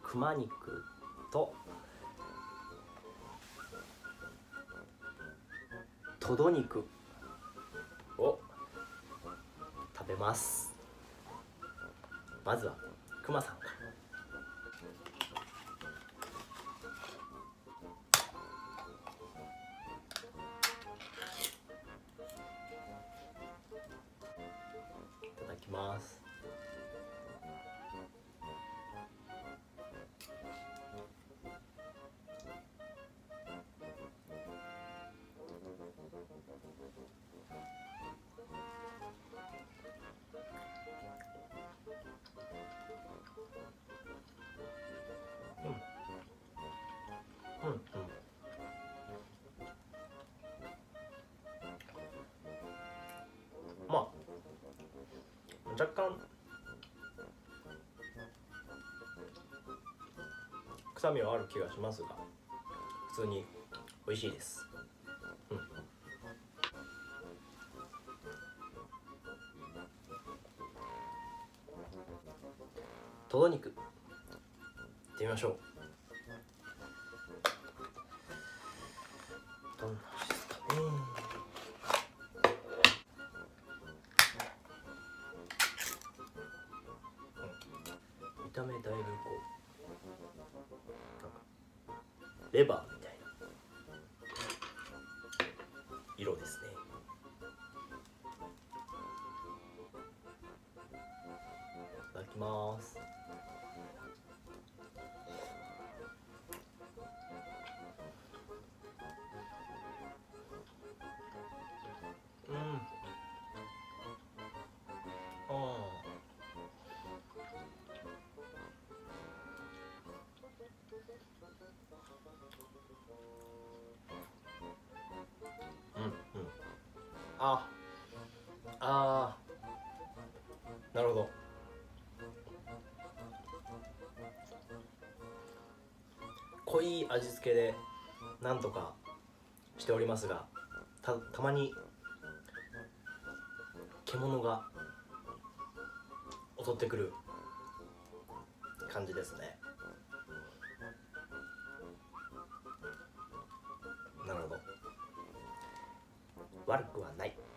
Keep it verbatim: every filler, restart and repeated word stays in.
熊肉とトド肉を食べます。まずはくまさんから。いただきます。うんうん、まあ若干臭みはある気がしますが、普通に美味しいです。うん、トド肉いってみましょう。どんな味ですかね。うん、見た目だいぶこうなんかレバーみたいな色ですね。いただきます。うん、ああ、うんうん、ああー、なるほど。濃い味付けでなんとかしておりますが、たたまに獣が襲ってくる感じですね。なるほど、悪くはない。